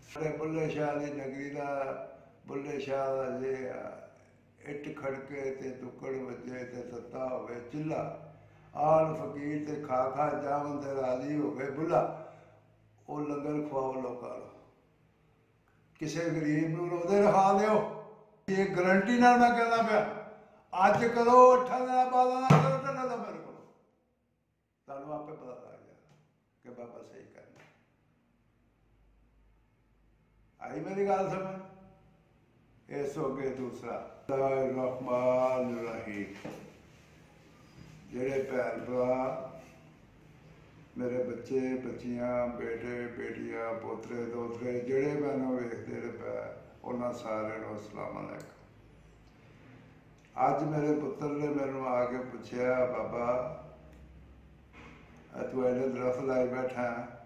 बुल्ले शाह की नगरी का बुल्ले शाह का जे इट खड़के ते दुक्कड़ वजे ते तत्ता होवे चिल्ला आन फकीर ते खा खा जावन ते राजी हो गए बुला वो लंगर खवाओ लोगों को किसी गरीब नूं रोदे रखा लियो। ये गारंटी नाल मैं कहना पिया अज करो 8 दिन बाद ना करो तो ना मेरे को तुहानूं आपे पता लग जाएगा कि बाबा सही करना। आई मेरी गल समझ। इस अगे दूसरा रहमान रहीम जेड़े भैन भरा मेरे बच्चे बच्चियां बेटे बेटियां पोतरे दोतरे जेड़े मैनू वेखते पे उन्होंने सारे अस्सलाम अलैकुम। अज मेरे पुत्र ने मैनू आके पूछया बाबा तू इन्ने दरख्त लाई बैठा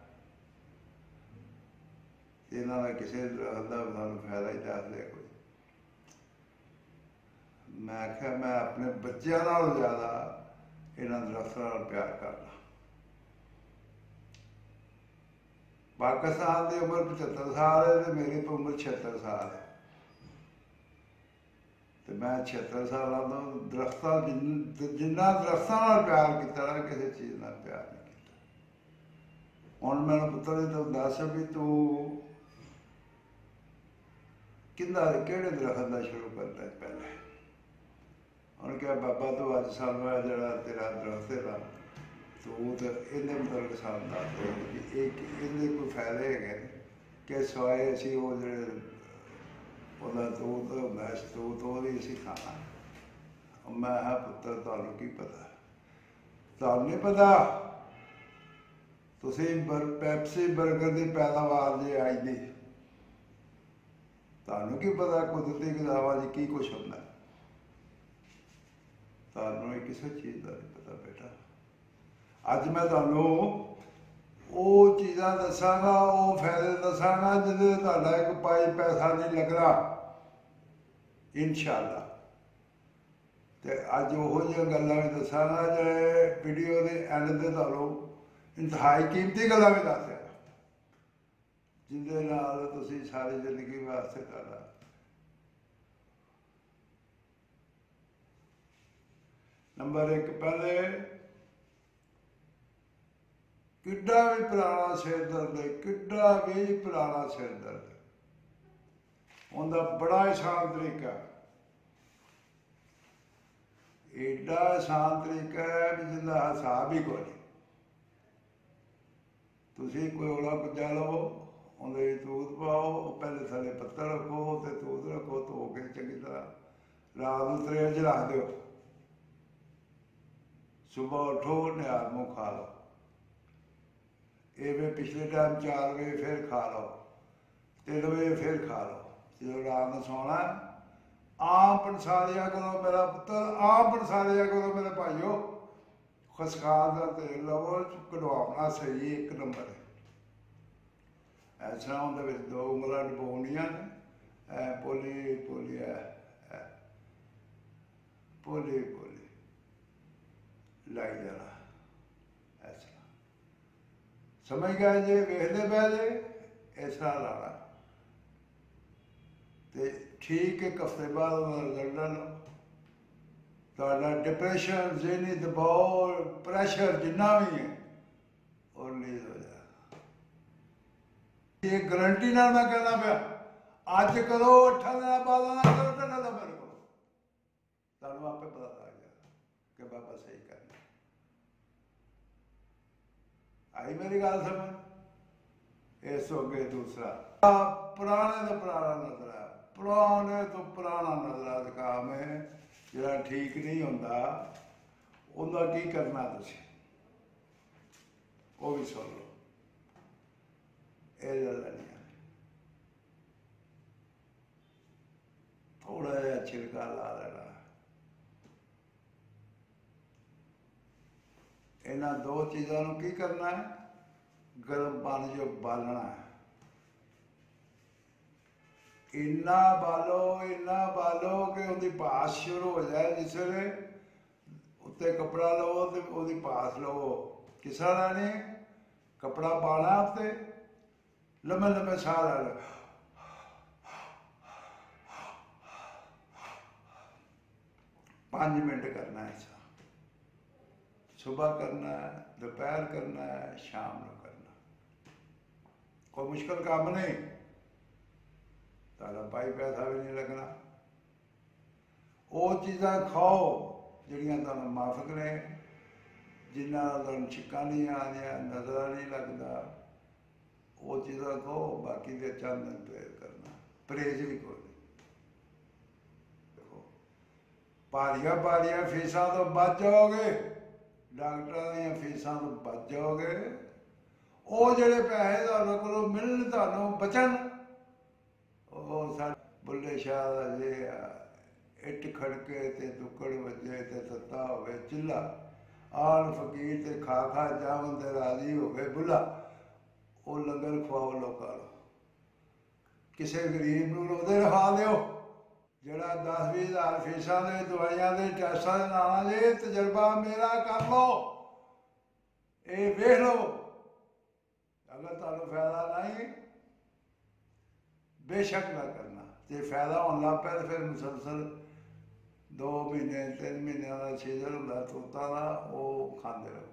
इन्हों का किसी दरख्त का सानू फायदा ही दस दे कोई। मैं आख्या मैं अपने बच्चों नालों ज़्यादा इन्हों दरख्तों नाल प्यार करना। पाकिस्तान की उम्र 75 साल है तो मेरी तो उम्र 76 साल है तो मैं 76 साल तो दरख्तों जिन्ना दरख्तों नाल प्यार किया किसी चीज़ नाल प्यार नहीं किया। हुण मेरे पुत्र ने तो दस भी तू किंदा किहड़े दरख्त का शुरू करता पहले। उन्होंने कहा बाबा तू अज सानू जरा तेरा दरख्त है तू तो इन्हें मतलब सानू दस दे कि इन्हें कोई फायदे है कि सवाए असी वो जो दूध मैश दूध वो असी खाना। मैं हाँ पुत्र तुहानू की पता तुहानू नहीं पता तुसी पैप्सी बर्गर की पैदावार जे आई दी तुहानू की पता कुदरती गज़ावां च की कुछ होंदा तुहानू किसी चीज़ का नहीं पता बेटा। अज मैं तुहानू वो चीज़ां दसांगा वो फायदे दसांगा जिहदे तुहाडा एक पाई पैसा नहीं लगना इंशाअल्लाह। ते अज ओहो जिहियां गल्लां भी दसांगा जिहड़े वीडियो के एंड ते तुहानू इंतहाई कीमती गल्लां भी दस देना जिहदे नाल तुसीं सारी जिंदगी वास्ते तुहाडा नंबर एक पहले किड्डा भी पुराना सिर दर्द है किड्डा भी पुराना सिर दर्द उनका बड़ा आसान तरीका एडा आसान तरीका है भी जिंदा हिसाब ही कोई नहीं। तुसीं कोई ओला कुजा लवो उन्हें दूध पाओ पहले थले पत्तर रखो तो दूध रखो धो के चंगी तरह रात को त्रेल च रख दो सुबह उठो निहार मुँह खा लो ये पिछले टाइम 4 बजे फिर खा लो 3 बजे फिर खा लो जो रात में सोना आम पंसालिया करो मेरा पुत्र आम पंसालिया करो मेरे भाईओ खसकाल का तेल लवो कढ़वाना सही एक नंबर है। ऐसा उन्हें 2 उंगलां डबोनियां ने पोली पोली पोली पोली लाई जाना ऐसा समझ गए जे वेखते पै जे इस तरह लाना तो ठीक एक हफ्ते बाद रिजल्ट लो तुहाडा डिप्रैशन ज़हनी दबाव प्रैशर जिन्ना भी है और रिलीज हो जाएगा। ये गारंटी नाल मैं कहना पिया अज करो 8 दिन बाद ना करो तो ना मेरे को तुहानू आपे पता लग जाएगा कि बाबा सही करना। आई मेरी गल समझ। इस अगे दूसरा पुराने तो पुराना नजरा पुराने तो पुराना नजरा काम है जिहड़ा ठीक नहीं होंदा उनका की करना तुसीं वो भी सुन लो। ये लड़नियां थोड़ा जिहा छिलका ला लेना इन्हां 2 चीज़ों की करना है गर्म पानी जो बालना है इन्ना बालो कि उसकी भास शुरू हो जाए जिस वे उत्ते कपड़ा लो तो उसकी भास लो किस तरह लैनी कपड़ा पाना उत्ते लम्बे लम्बे साह ला लो, 5 मिनट करना है। सुबह करना है, दोपहर करना है, शाम को करना। कोई मुश्किल काम नहीं, तारा पाई पैसा भी नहीं लगना। वो चीज़ां खाओ जिहड़ियां तुहानूं माफक ने, जिन्हां नाल तुहानूं छिक्कां नहीं आउंदियां, नज़रा नहीं लगदा, वो चीज़ां खाओ। बाकी दे चंद दिन परहेज करना, परहेज भी कोई नहीं। देखो भारिया भारिया फीसां तो बच जाओगे, डॉक्टरां ਦੀਆਂ फीसां तो बच जाओगे। ਉਹ ਜਿਹੜੇ ਪੈਸੇ ਤੁਹਾਡੇ ਕੋਲੋਂ ਮਿਲਣ, ਤੁਹਾਨੂੰ ਬਚਣ, ਉਹ ਸਾਡੇ ਬੁੱਲੇ ਸ਼ਾਹ ਦਾ ਜੇ ਇੱਟ ਖੜਕੇ ਤੇ ਦੁੱਕੜ ਵੱਜੇ ਤੇ ਤੱਤਾ ਹੋਵੇ ਚੁੱਲ੍ਹਾ, ਆਣ ਫਕੀਰ ਤੇ ਖਾ ਖਾ ਜਾਵਨ ਤੇ ਰਾਜ਼ੀ ਹੋਵੇ ਬੁੱਲਾ। ਉਹ ਲੰਗਰ ਖਵਾਓ ਲੋਕਾਂ ਨੂੰ, ਕਿਸੇ ਗਰੀਬ ਨੂੰ ਰੋਦੇ ਰਖਾ ਦਿਓ। ਜਿਹੜਾ 10-20 ਹਜ਼ਾਰ ਫੀਸਾਂ ਦੇ ਦਵਾਈਆਂ ਦੇ ਟੈਸਟਾਂ ਦੇ ਨਾਂ ਜੇ ਤਜਰਬਾ ਮੇਰਾ ਕਰ ਲਓ, ਇਹ ਵੇਖ ਲਓ। ਅਗਰ ਤੁਹਾਨੂੰ ਫਾਇਦਾ ਨਹੀਂ, ਬੇਸ਼ੱਕ ਨਾ ਕਰਨਾ। ਜੇ ਫਾਇਦਾ ਹੋਣ ਲੱਗ ਪਿਆ ਤਾਂ ਫਿਰ ਮੁਸਲਸਲ 2 ਮਹੀਨੇ 3 ਮਹੀਨਿਆਂ ਦਾ ਸੀਜ਼ਨ ਹੁੰਦਾ ਤੋਤਾਂ ਦਾ, ਉਹ ਖਾਂਦੇ ਰਹੋ,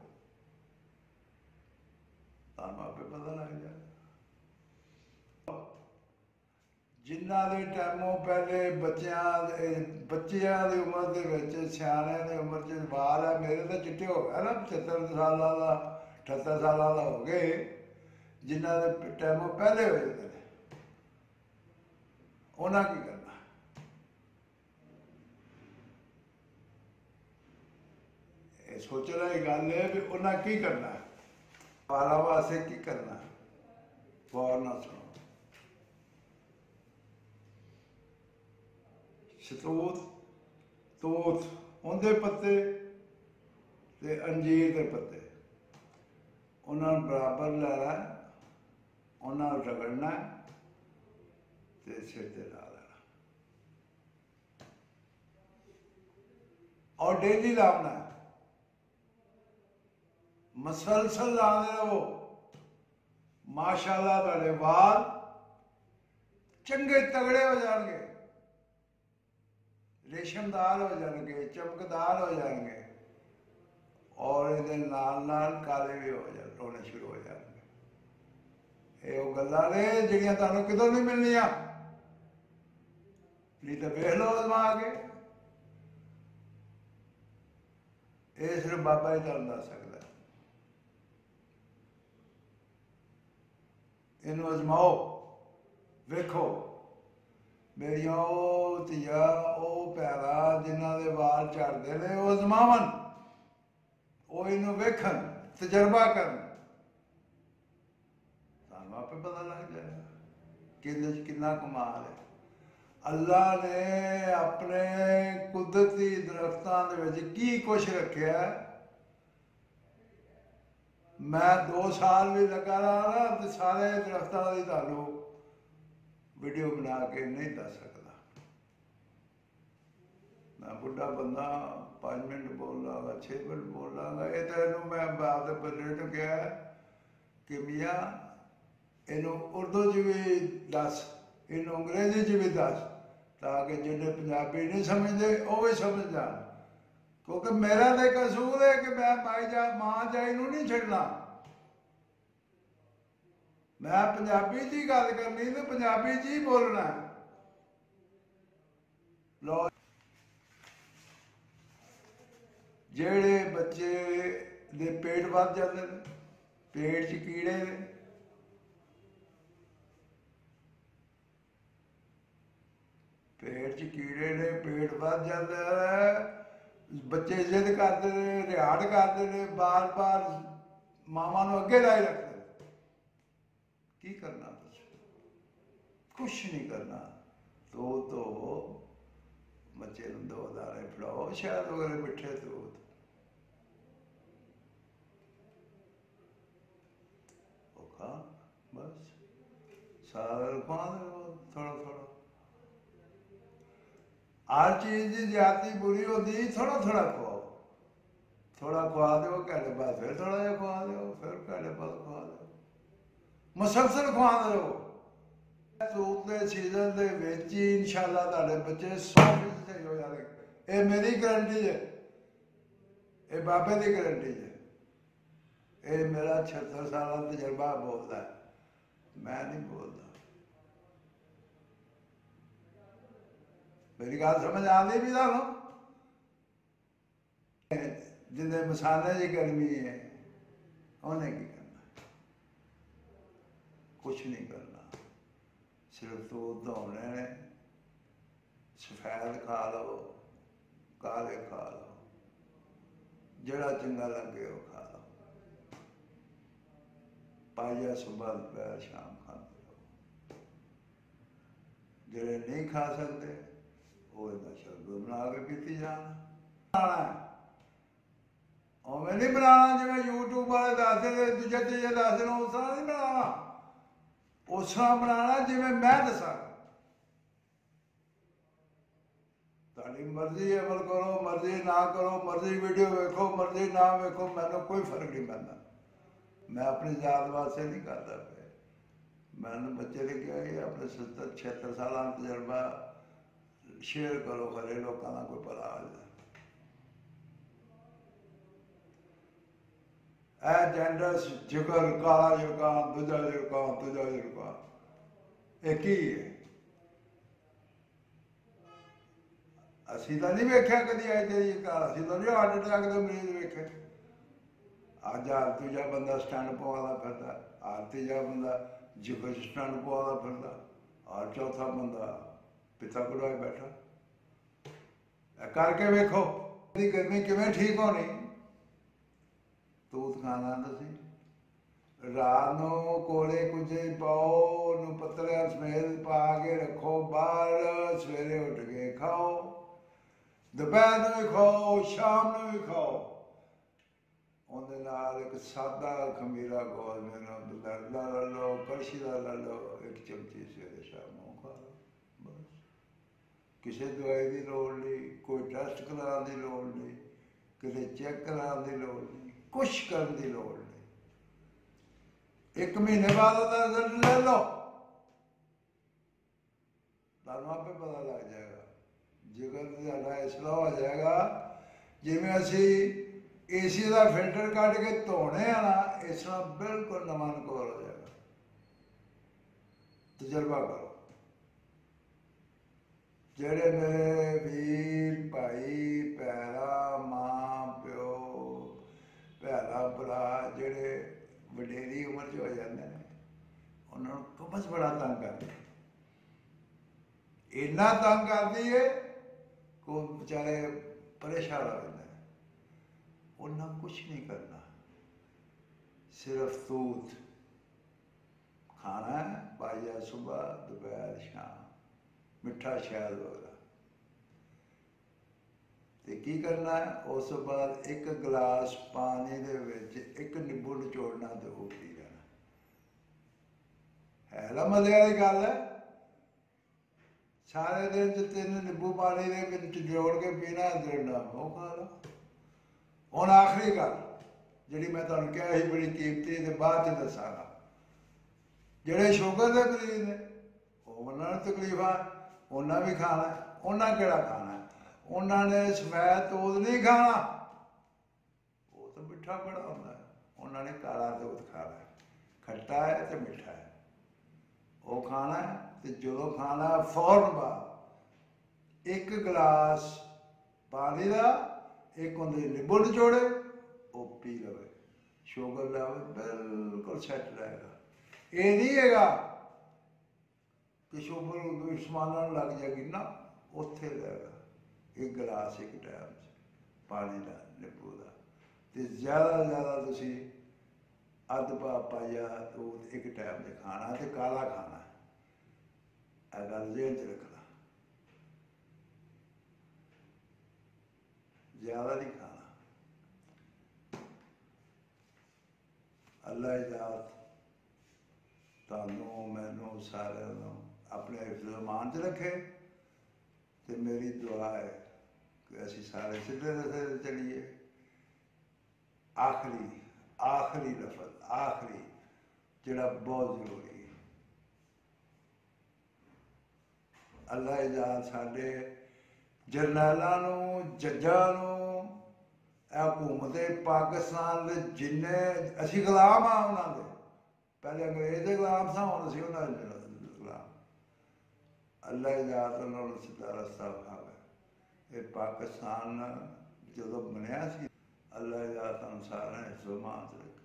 ਤੁਹਾਨੂੰ ਆਪੇ ਪਤਾ ਲੱਗ ਜਾਏ। ਜਿਨ੍ਹਾਂ ਦੇ ਟਾਈਮੋਂ ਪਹਿਲੇ ਬੱਚਿਆਂ ਦੀ ਉਮਰ ਦੇ ਵਿੱਚ, ਸਿਆਣਿਆਂ ਦੀ ਉਮਰ 'ਚ ਵਾਲ ਹੈ, ਮੇਰੇ ਤਾਂ ਚਿੱਟੇ ਹੋ ਗਏ ਨਾ, 75 ਸਾਲਾਂ ਦਾ 78 ਸਾਲਾਂ ਦਾ ਹੋ ਗਏ। ਜਿਨ੍ਹਾਂ ਦੇ ਟਾਈਮੋਂ ਪਹਿਲੇ ਹੋ ਜਾਂਦੇ ਨੇ, ਉਹਨਾਂ ਕੀ ਕਰਨਾ? ਇਹ ਸੋਚਣ ਵਾਲੀ ਗੱਲ ਹੈ ਵੀ ਉਹਨਾਂ ਕੀ ਕਰਨਾ, ਵਾਲਾਂ ਵਾਸਤੇ ਕੀ ਕਰਨਾ। ਗੌਰ ਨਾਲ ਸੁਣੋ। शतूत, तूत, उनके पत्ते ते अंजीर के पत्ते, उन्होंने बराबर लेना, उन्होंने रगड़ना ते सिर ते ला लेना और डेली लाना, मसलसल लाने रहो। माशाअल्लाह तुहाडे वाल चंगे तगड़े हो जाएंगे, रेशमदार हो जाएंगे, चमकदार हो जाएंगे और ये नाल नाल काले भी होने शुरू हो जाएंगे। ये वो गल्लां ने जिहड़ियां तुहानूं कितों नहीं मिलनियां, नहीं तो वेख लो अजमा के। ये सिर्फ बाबा ही तुहानूं दस सकदा। इहनूं अजमाओ, वेखो। मेरिया ਉਹ ਧੀਆ, ਉਹ ਭੈਣਾ ਜਿਨ੍ਹਾਂ ਦੇ ਵਾਲ ਝੜਦੇ ਨੇ, ਉਹ ਅਜ਼ਮਾਵਣ, ਉਹ ਇਹਨੂੰ ਵੇਖਣ, ਤਜਰਬਾ ਕਰਨ, ਸਾਨੂੰ ਆਪੇ ਪਤਾ ਲੱਗ ਜਾਏਗਾ ਕਿ ਇਹਦੇ 'ਚ ਕਿੰਨਾ ਕਮਾਲ ਹੈ। ਅੱਲਾ ਨੇ ਆਪਣੇ ਕੁਦਰਤੀ ਦਰਖਤਾਂ ਦੇ ਵਿੱਚ ਕੀ ਕੁਛ ਰੱਖਿਆ। ਮੈਂ 2 ਸਾਲ ਵੀ ਲੱਗਾ ਰਹਾ ਨਾ, ਤੇ ਸਾਰੇ ਦਰਖਤਾਂ ਦੀ ਤੁਹਾਨੂੰ वीडियो बना के नहीं दस सकता। मैं बुढ़ा बंदा 5 मिनट बोल लाँगा, 6 मिनट बोल लाँगा। ये तो इनू मैं आपके बंदे नूं कहा कि मियाँ इनू उर्दू च भी दस, इनू अंग्रेजी च भी दस, ताकि जिन्हें पंजाबी नहीं समझते वो भी समझ जान। क्योंकि मेरा तो कसूर है कि मैं मां जाई नूं नहीं छड्डना। मैं पंजाबी च ही गल करनी तो पंजाबी च ही बोलना। लो जेड़े बच्चे दे पेट वध जाते हैं, पेट च कीड़े ने, पेट च कीड़े ने, पेट वध जाता है, बच्चे जिद करते हैं, रिहाड़ करते हैं, बार बार मावां नूं अगे लाई रखते। की करना? कुछ नहीं करना। तो बच्चे 2 दाने फड़ाओ, शायद वगैरह मिठे दूध, खा, बस सारा खा दो थोड़ा थोड़ा। हर चीज की ज्यादा बुरी होती, थोड़ा थोड़ा खवाओ, थोड़ा खवा दो, घंटे बाद फिर थोड़ा जहा खवा दो, फिर घंटे बाद खवा दो। ਮੁਸਲਸਲ ਖਵਾਉਂਦੇ ਰਹੋ। ਤੂਤ ਦੇ ਸੀਜ਼ਨ ਦੇ ਵਿੱਚ ਹੀ ਇਨਸ਼ਾਅੱਲਾ ਤੁਹਾਡੇ ਬੱਚੇ 100% ਸਹੀ ਹੋ ਜਾਣਗੇ। ਇਹ ਮੇਰੀ ਗਰੰਟੀ ਹੈ, ਇਹ ਬਾਬੇ ਦੀ ਗਰੰਟੀ ਹੈ। ਇਹ ਮੇਰਾ 76 ਸਾਲਾਂ ਦਾ ਤਜਰਬਾ ਬੋਲਦਾ ਹੈ, ਮੈਂ ਨਹੀਂ ਬੋਲਦਾ। मेरी गल समझ आती भी तुहानू? जिंदे मसाले की गर्मी है उन्हें की करना, कुछ नहीं करना, सिर्फ दूध धोने ने। सफेद खा लो, काले खा लो, जड़ा चंगा लगे वो खा लो। पाइया सुबह दोपहर शाम खाते रहो। जड़े नहीं खा सकते शरबत बना के पीती जाना। उवें नहीं बनाना जिवें यूट्यूब वाले दसदे दूजे तीजे दसदे उस तरह नहीं बनाना। उस तरह बनाना जिवें मैं दसा। तुहाडी मर्जी अमल करो, मर्जी ना करो, मर्जी वीडियो वेखो, मर्जी ना वेखो, मैनूं कोई फर्क नहीं पैंदा। मैं अपनी जात वास्ते नहीं करता पे। मैनूं बच्चे ने कहा कि अपने 76 साल का तजर्बा शेयर करो, खरे लोगों का कोई पता आ जाए। जेंडस जिगर, काला जुकाम, दूजा जुकाम, तीजा जुकाम, एक ही है। असी तो नहीं वेख्या कदी अज तेरी काल, असी तो नहीं हार्ट अटैक के मरीज वेखे। अज हर दूजा बंदा स्टैंड पवादा फिरदा, हर तीजा बंदा जिगर स्टैंड पवादा फिरदा, हर चौथा बंदा पिता बुढ़ाए बैठा। करके वेखो गर्मी किवें ठीक होनी। तूत खाना तुसीं रात नूं कोले कुंजे पाओ, उन्नूं पत्तलियां समेत पा के रखो बाहर, सवेरे उठ के खाओ, दोपहर नूं भी खाओ, शाम नूं भी खाओ। उहदे नाल एक सादा खमीरा गौरमेंट दा ला लो, कड़छी दा ला लो, एक चमची सवेरे शाम नूं खा लो। बस किसी दवाई की लोड़ नहीं, कोई टेस्ट कराने की लोड़ नहीं, किसी चेक कराने की लोड़ नहीं, कुछ करने की लोड़ नहीं। एक महीने बाद रिजल्ट ले लो, तुहानूं आपे पता लग जाएगा। जिगर तुहाडा इस तरह हो जाएगा जिवें असी एसी का फिल्टर कट के धोने आ ना, इस तरह बिल्कुल नवां नकोर हो जाएगा। तजर्बा करो। जेड़े मेरे वीर भाई भैरा मां प्यो भैरा भरा जेड़े वडेरी उम्र च हो जाते हैं, उन्होंने कबज बड़ा तंग करती, इन्ना तंग करती है को बेचारे परेशान हो जाते हैं। उन्हें कुछ नहीं करना, सिर्फ दूध खाना है, पाइया सुबह दोपहर शाम, मिठा शहद वगैरह। तो की करना है, उस बाद एक गिलास पानी दे विच एक नींबू निचोड़ना तो वो पी लेना है। ना मजे वाली गल है। सारे दिन च 3 नींबू पानी दे विच निचोड़ के पीना, देना वो खा लो। हुण आखिरी गल जिहड़ी मैं तुहानूं कहा सी बड़ी कीमती, ते बाद च दसांगा। जिहड़े शुगर के मरीज ने उन्होंने तकलीफां, उन्हें भी खाना, उन्हें केड़ा खाना है, उन्होंने सफेद दूध नहीं खाना, वो तो मिठा बड़ा होता है। उन्होंने काला दूध खाना है, खट्टा है तो मिठा है, वो खाना है। तो जो खाना फौरन बाद एक गिलास पानी का, एक उन्हें नींबू निचोड़े, वो पी लवे, शुगर लेवल बिल्कुल सैट रहेगा। ये नहीं है कि शुगर समाना लग जाएगी ना, उत्थे रहेगा। एक गिलास एक टाइम पानी का नींबू का, तो ज़्यादा ज़्यादा तुसी अद्ध पाइया दूध एक टाइम से खाना, तो काला खाना है। गल जेहन च रखना, ज़्यादा नहीं खाना। अल्लाह इजाज़त तुहानूं मैनूं सारिआं नूं अपने हिफ्ज़ अमान च रखे। तो मेरी दुआ है कि असी सारे सीधे रस्ते ते चलीए। आखिरी लफज, आखिरी ਜਿਹੜਾ ਬਹੁਤ ਜ਼ਰੂਰੀ ਹੈ। ਅੱਲਾ ਇਜਾਜ਼ਤ ਸਾਡੇ ਜਰਨੈਲਾਂ ਨੂੰ, ਜੱਜਾਂ ਨੂੰ, ਇਹ ਹਕੂਮਤ ਪਾਕਿਸਤਾਨ ਦੇ ਜਿੰਨੇ ਅਸੀਂ ਗੁਲਾਮ ਆ ਉਹਨਾਂ ਦੇ, ਪਹਿਲੇ ਅੰਗਰੇਜ਼ ਦੇ ਗੁਲਾਮ ਸਾਂ, ਹੁਣ ਅਸੀਂ ਉਹਨਾਂ ਦੇ ਗੁਲਾਮ। ਅੱਲਾ ਇਜਾਜ਼ਤ ਉਹਨਾਂ ਨੂੰ ਸਿੱਧਾ ਰਸਤਾ ਵਿਖਾਵੇ। ਇਹ ਪਾਕਿਸਤਾਨ ਜਦੋਂ ਬਣਿਆ ਸੀ, ਅੱਲਾ ਇਜਾਜ਼ਤ ਸਾਨੂੰ ਸਾਰਿਆਂ ਨੇ ਜ਼ੁਲਮਾਂ 'ਚ ਰੱਖਿਆ।